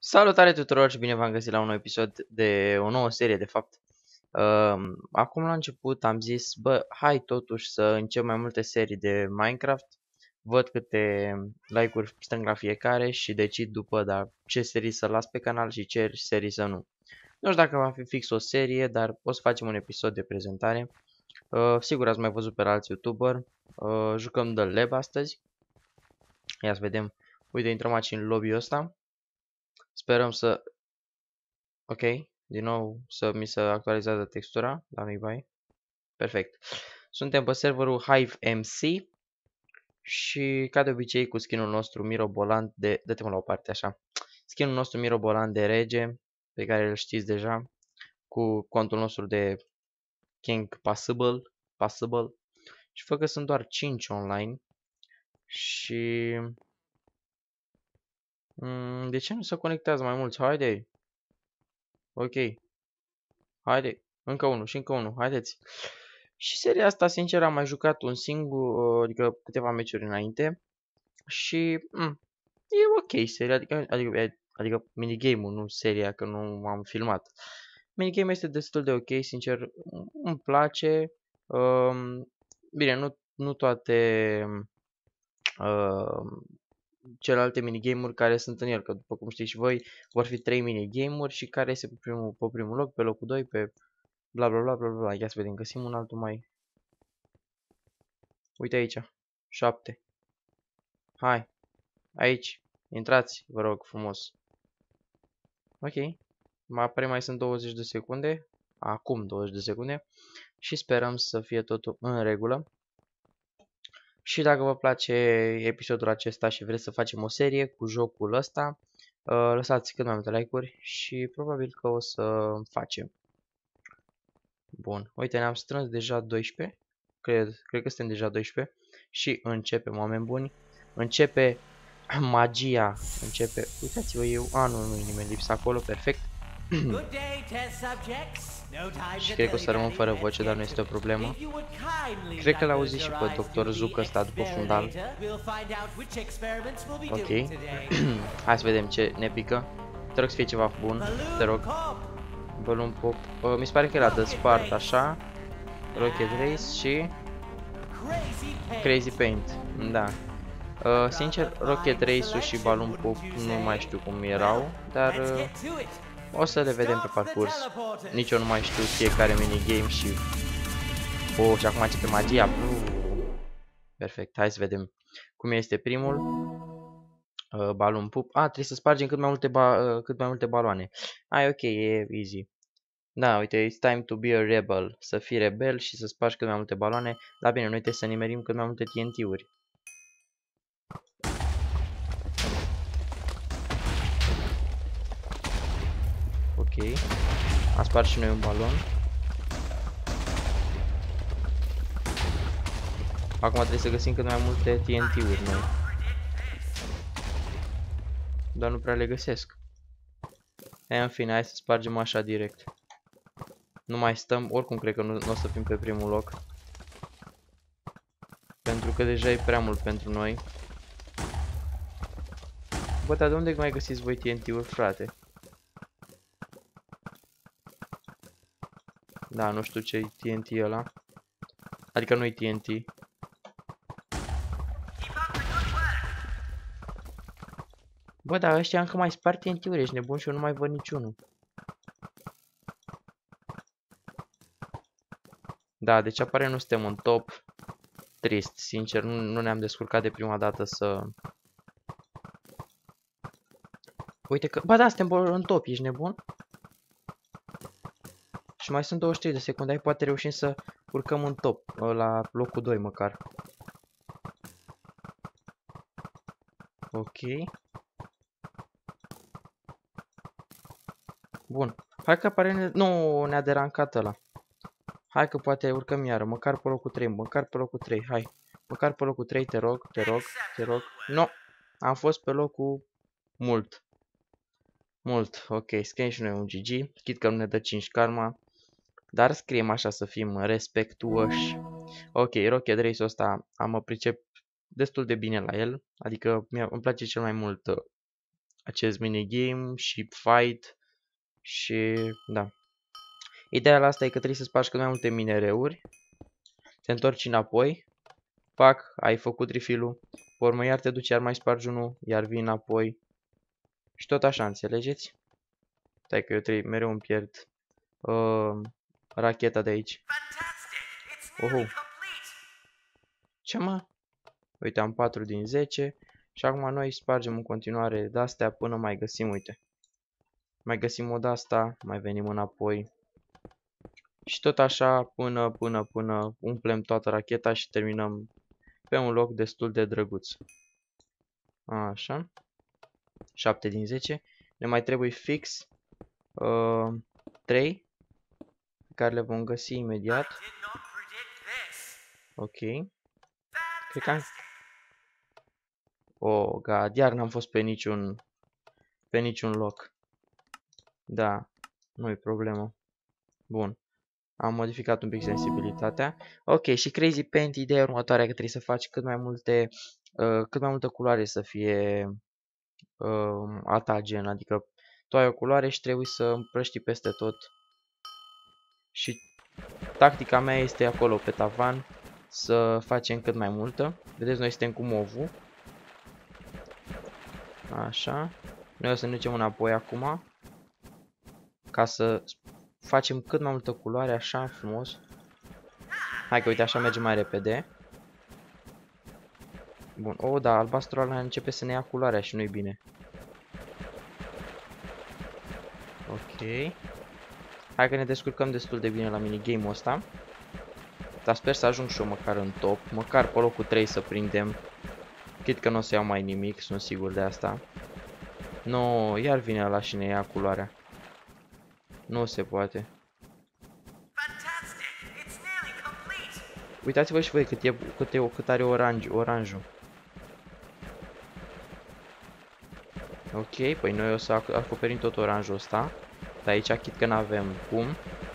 Salutare tuturor și bine v-am găsit la un nou episod de o nouă serie, de fapt. Acum la început am zis, hai totuși să încep mai multe serii de Minecraft. Văd câte like-uri strâng la fiecare și decid după ce serii să las pe canal și ce serii să nu. Nu știu dacă va fi fix o serie, dar o să facem un episod de prezentare. Sigur ați mai văzut pe alți YouTuber. Jucăm The Lab astăzi. Ia să vedem. Uite, intrăm aici în lobby-ul ăsta. Sperăm să... Ok, din nou mi se actualizează textura, dar nu-i bai. Perfect. Suntem pe serverul Hive MC și ca de obicei cu skinul nostru mirobolant de... Dă-te-mă la o parte așa. Skinul nostru mirobolant de rege, pe care îl știți deja, cu contul nostru de King Possible. Și fă că sunt doar 5 online. Și... de ce nu se conectează mai mulți? Haide! Ok. Haide! Încă unul și încă unul. Haideți! Și seria asta, sincer, am mai jucat un singur, adică câteva meciuri înainte. Și e ok seria, adică minigame-ul, nu seria, că nu am filmat. Minigame este destul de ok, sincer, îmi place. Bine, nu toate celelalte minigame-uri care sunt în el, că după cum știți și voi, vor fi 3 minigame-uri și care este pe primul loc, pe locul 2, pe bla bla bla bla bla. Ia să vedem, găsim un altul mai... Uite aici, 7. Hai, aici, intrați, vă rog frumos. Ok, mai sunt 20 de secunde, acum 20 de secunde și sperăm să fie totul în regulă. Și dacă vă place episodul acesta și vreți să facem o serie cu jocul ăsta, lăsați cât mai multe like-uri și probabil că o să facem. Bun, uite, ne-am strâns deja 12, cred că suntem deja 12 și începem, oameni buni, începe magia, începe, uitați-vă eu, nu-i nimeni lipsa acolo, perfect. Și cred că o să rămân fără voce, dar nu este o problemă. Cred că l-auzi și pe Dr. Zuc ăsta după fundal. Ok. Hai să vedem ce ne pică. Te rog să fie ceva bun, te rog. Balloon Pop. Mi se pare că era de spart, așa. Rocket Race și... Crazy Paint. Da. Sincer, Rocket Race-ul și Balloon Pop nu mai știu cum erau, dar... o să le vedem pe parcurs. Nici eu nu mai știu fiecare minigame și... și acum începe magia. Perfect, hai să vedem cum este primul. Balloon Poop. Trebuie să spargem cât mai multe baloane. Ok, e easy. Da, uite, it's time to be a rebel. Să fii rebel și să spargi cât mai multe baloane. Dar bine, noi trebuie să nimerim cât mai multe TNT-uri. Ok. Am spart și noi un balon. Acum trebuie să găsim cât mai multe TNT-uri noi. Dar nu prea le găsesc. În fine, hai să spargem așa direct. Nu mai stăm, oricum cred că nu o să fim pe primul loc. Pentru că deja e prea mult pentru noi. Bă, dar de unde mai găsiți voi TNT-uri, frate? Da, nu știu ce-i TNT ăla. Adică nu-i TNT. Bă, dar ăștia încă mai spart TNT-uri, ești nebun și eu nu mai văd niciunul. Da, deci apare nu suntem în top. Trist, sincer, nu ne-am descurcat de prima dată să... Uite că... Bă, da, suntem în top, ești nebun? Și mai sunt 23 de secunde, hai poate reușim să urcăm în top, la locul 2 măcar. Ok. Bun. Hai că apare... Nu, ne-a derancat ăla. Hai că poate urcăm iară, măcar pe locul 3, măcar pe locul 3, hai. Măcar pe locul 3, te rog, te rog, te rog. No, am fost pe locul mult. Mult, ok, scriem și noi un GG, chit că nu ne dă 5 karma. Dar scriem așa să fim respectuoși. Ok, Rocket Race-ul ăsta mă pricep destul de bine la el. Adică îmi place cel mai mult acest minigame și fight și da. Ideea la asta e că trebuie să spargi cât mai multe minereuri, te întorci înapoi, pac, ai făcut refill-ul, pe urmă iar te duci, iar mai spargi unul, iar vii înapoi și tot așa, înțelegeți? Stai că eu trebuie, mereu îmi pierd racheta de aici. Ce mă? Uite, am 4 din 10 și acum noi spargem în continuare de-astea până mai găsim, uite. Mai găsim o de-asta, mai venim înapoi. Și tot așa până umplem toată racheta și terminăm pe un loc destul de drăguț. Așa. 7 din 10. Ne mai trebuie fix 3 pe care le vom găsi imediat. Ok. Cred că am... Oh, god, iar n-am fost pe niciun loc. Da, nu e problemă. Bun. Am modificat un pic sensibilitatea. Ok, și Crazy Paint, ideea următoare că trebuie să faci cât mai multă culoare să fie a ta gen, adică tu ai o culoare și trebuie să împrăști peste tot. Și tactica mea este acolo pe tavan să facem cât mai multă. Vedeți, noi suntem cu movul. Așa. Noi o să ne ducem înapoi acum ca să facem cât mai multă culoare, așa, frumos. Hai că uite, așa merge mai repede. Bun, oh, da, albastru ăla începe să ne ia culoarea și nu-i bine. Ok. Hai că ne descurcăm destul de bine la minigame-ul ăsta. Dar sper să ajung și eu măcar în top. Măcar pe locul 3 să prindem. Chit că nu o să iau mai nimic, sunt sigur de asta. No, iar vine ăla și ne ia culoarea. Nu se poate. Uitați-vă și voi cât are oranjul. Ok, păi noi o să acoperim tot oranjul ăsta. Dar aici chit că n-avem cum.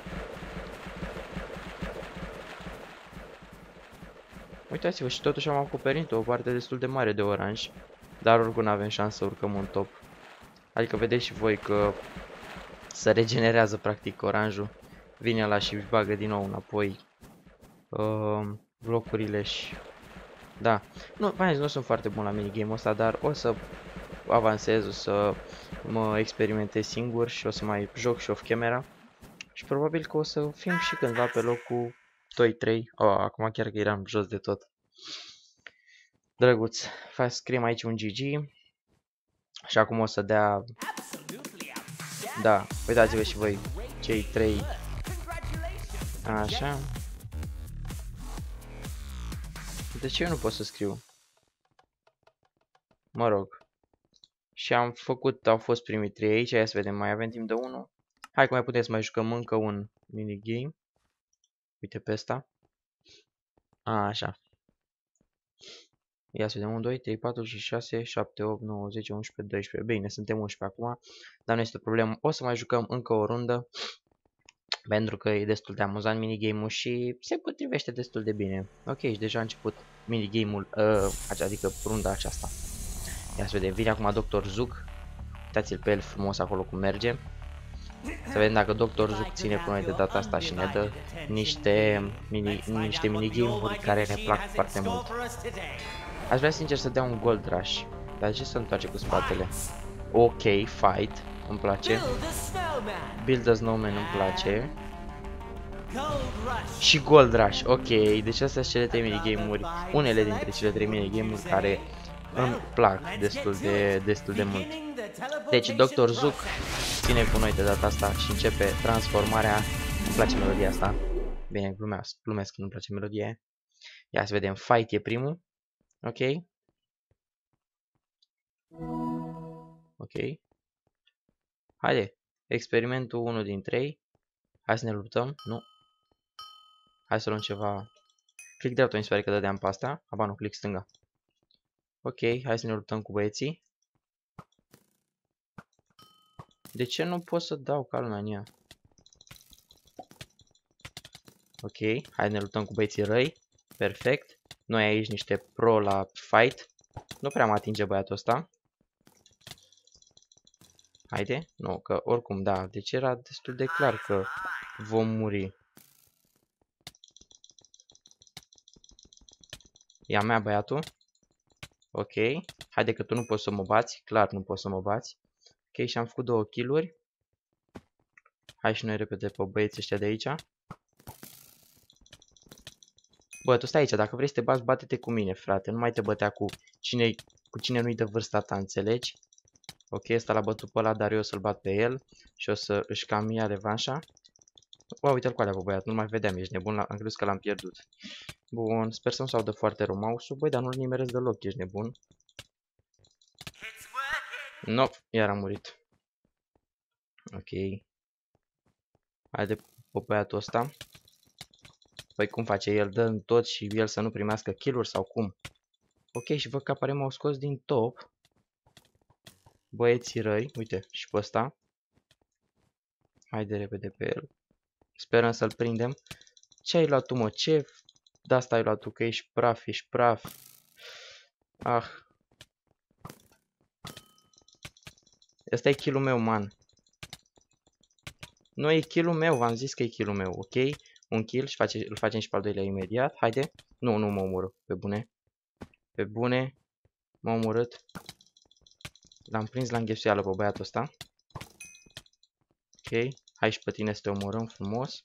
Uitați-vă și totuși am acoperit o parte destul de mare de oranj. Dar oricum n-avem șansă să urcăm în top. Adică vedeți și voi că se regenerează practic oranjul. Vine ăla și își bagă din nou înapoi blocurile și... Da. Nu, nu sunt foarte bun la minigame-ul ăsta, dar o să avansez, o să mă experimentez singur și o să mai joc și off-camera. Și probabil că o să fim și cândva pe locul 2-3. Oh, acum chiar că eram jos de tot. Drăguț. Scriem aici un GG. Și acum o să dea... Da, uitați-vă și voi, cei 3. Așa. De ce eu nu pot să scriu? Mă rog. Și am făcut, au fost primii 3 aici, ia să vedem, mai avem timp de 1. Hai că mai putem să mai jucăm încă un minigame. Uite pe ăsta. Așa. Ia să vedem, 1, 2, 3, 4, 5, 6, 7, 8, 9, 10, 11, 12. Bine, suntem 11 acum, dar nu este o problemă. O să mai jucăm încă o rundă. Pentru că e destul de amuzant minigame-ul și se potrivește destul de bine. Ok, și deja a început minigame-ul, adică runda aceasta. Ia să vedem, vine acum Dr. Zook. Uitați-l pe el frumos acolo cum merge. Să vedem dacă Dr. Zook ține cu noi de data asta și ne dă niște minigame-uri care ne plac foarte mult. Aș vrea sincer să dea un Gold Rush. Dar ce se întoarce cu spatele? Ok, fight, îmi place. Build a Snowman îmi place. Și Gold Rush, ok, deci astea sunt cele 3 minigame-uri, unele dintre cele 3 minigame-uri care îmi plac destul de mult. Deci Dr. Zook ține cu noi de data asta și începe transformarea. Îmi place melodia asta. Bine, glumesc că nu-mi place melodia. Ia să vedem, fight e primul. Ok. Ok. Haide, experimentul 1 din 3. Hai să ne luptăm, nu. Hai să luăm ceva. Click dreapta, mi se pare că dădeam pe asta. Aba nu, click stânga. Ok, hai să ne luptăm cu băieții. De ce nu pot să dau ca lumea în ea? Ok, hai să ne luptăm cu băieții răi. Perfect. Noi aici niște pro la fight. Nu prea mă atinge băiatul ăsta. Haide? Nu, că oricum, da. Deci era destul de clar că vom muri. E a mea, băiatul? Ok. Haide că tu nu poți să mă bați. Clar nu poți să mă bați. Ok, și am făcut 2 kill-uri. Hai și noi repede pe băieții ăștia de aici. Bă, tu stai aici. Dacă vrei să te bați, bate-te cu mine, frate. Nu mai te bătea cu cine nu-i de vârsta ta, înțelegi? Ok, ăsta l-a bătut pe ăla, dar eu o să-l bat pe el. Și o să își cam ia revanșa. Bă, uite-l cu alea, bă, băiat. Nu mai vedeam, ești nebun. Am crezut că l-am pierdut. Bun, sper să nu se audă foarte rău mouse-ul. Băi, dar nu-l nimeresc deloc, ești nebun. No, iar am murit. Ok. Haide pe băiatul ăsta. Păi cum face? El dă în tot și el să nu primească kill-uri sau cum? Ok, și văd că apare m-au scos din top. Băieții răi. Uite, și pe ăsta. Haide repede pe el. Sperăm să-l prindem. Ce ai luat tu, mă? Ce de-asta ai luat tu? Că ești praf, ești praf. Ah. Ăsta e kill-ul meu, man. Nu e kill-ul meu, v-am zis că e kill-ul meu, ok? Un kill și îl facem și pe al doilea imediat. Haide. Nu, nu mă omoră. Pe bune. Pe bune. M-a omorât. L-am prins la înghesuială pe băiatul ăsta. Ok. Hai și pe tine să te omorâm frumos.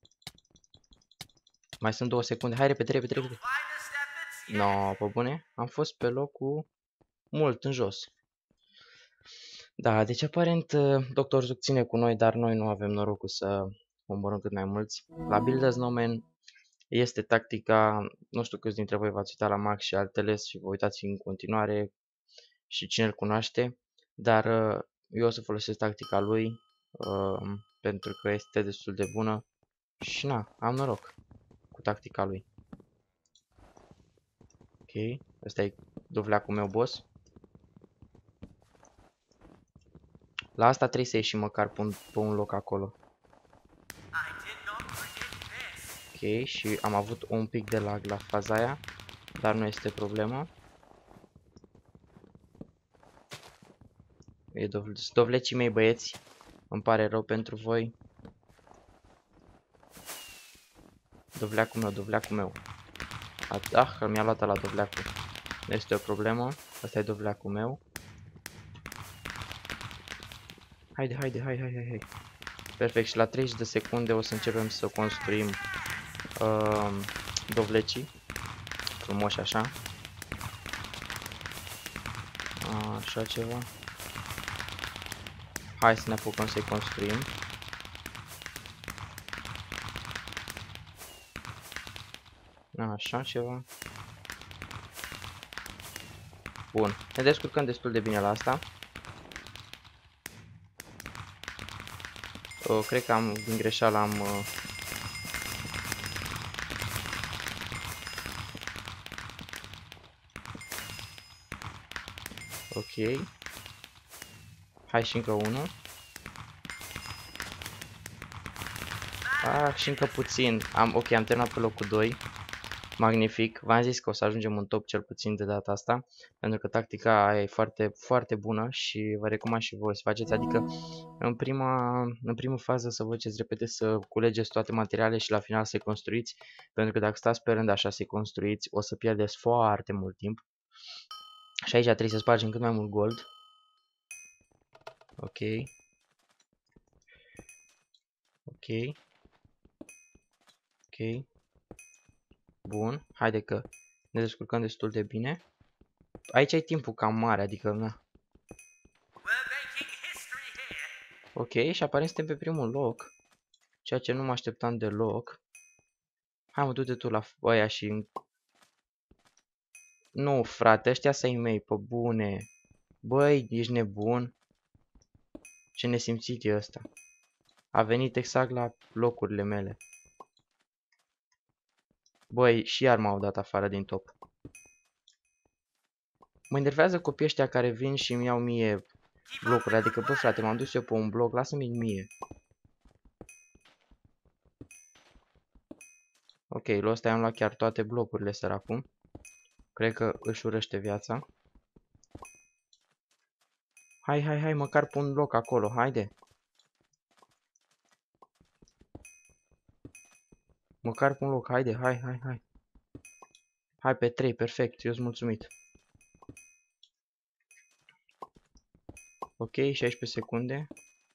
Mai sunt 2 secunde. Hai repede, repede, repede. No, pe bune. Am fost pe locul mult în jos. Da, deci aparent Dr. Zuc ține cu noi, dar noi nu avem norocul să omorâm cât mai mulți. La Builders No Man este tactica, nu știu câți dintre voi v-ați uitat la Max și altele și vă uitați în continuare și cine îl cunoaște, dar eu o să folosesc tactica lui pentru că este destul de bună și na, am noroc cu tactica lui. Ok, ăsta e dovleacul meu, boss. La asta trebuie să ieșim măcar pe un loc acolo. Ok, și am avut un pic de lag la faza aia, dar nu este problemă. E dovlecii mei, băieți. Îmi pare rău pentru voi. Dovleacul meu, dovleacul meu. Ah, că mi-a luat la dovleacul. Nu este o problemă. Asta e dovleacul meu. Haide, haide, hai, hai, hai, hai. Perfect, și la 30 de secunde o să începem să construim dovlecii. Frumoși așa. Așa ceva. Hai să ne apucăm să-i construim. Așa ceva. Bun. Ne descurcăm destul de bine la asta. Cred că din greșeală am... Ok. Hai și încă unul. Și încă puțin. Ok, am terminat pe locul 2. Magnific. V-am zis că o să ajungem în top cel puțin de data asta. Pentru că tactica aia e foarte, foarte bună și vă recomand și voi să faceți. Adică în prima fază să vă duceți repede să culegeți toate materialele și la final să-i construiți. Pentru că dacă stați pe rând așa să-i construiți, o să pierdeți foarte mult timp. Și aici trebuie să spargem cât mai mult gold. Ok. Ok. Ok. Bun. Haide că ne descurcăm destul de bine. Aici ai timpul cam mare, adică na. Ok, și aparent suntem pe primul loc. Ceea ce nu mă așteptam deloc. Hai mă, du-te tu la ăia și... Nu, frate, ăștia să-i mei, pe bune. Băi, ești nebun? Ce nesimțit e ăsta. A venit exact la locurile mele. Băi, și iar m-au dat afară din top. Mă enervează copiii ăștia care vin și îmi iau mie blocuri. Adică, bă, frate, m-am dus eu pe un bloc, lasă-mi mie. Ok, lui ăsta i-am luat chiar toate blocurile, săracul. Cred că își urăște viața. Hai, măcar pun loc acolo, haide. Măcar pun loc, haide, hai. Hai pe 3, perfect, eu sunt mulțumit. Ok, 16 secunde.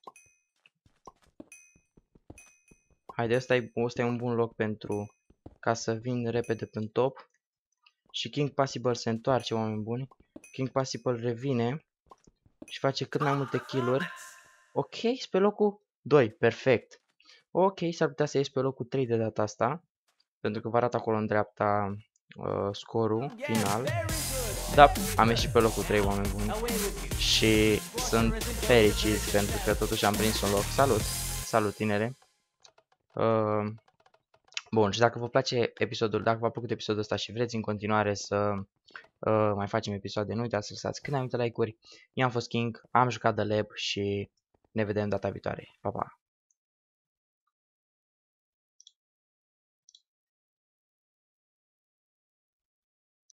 Haide, ăsta e un bun loc pentru ca să vin repede în top. Și King Possible se întoarce, oameni buni. King Possible revine și face cât mai multe kill-uri. Ok, sunt pe locul 2, perfect. Ok, s-ar putea să ies pe locul 3 de data asta, pentru că vă arată acolo în dreapta scorul final. Da, am ieșit pe locul 3, oameni buni. Și sunt fericit pentru că totuși am prins un loc. Salut tinere. Bun, și dacă vă place episodul, dacă v-a plăcut episodul ăsta și vreți în continuare să mai facem episoade, nu uitați să lăsați cât mai multe like-uri. Eu am fost King, am jucat The Lab și ne vedem data viitoare. Pa, pa!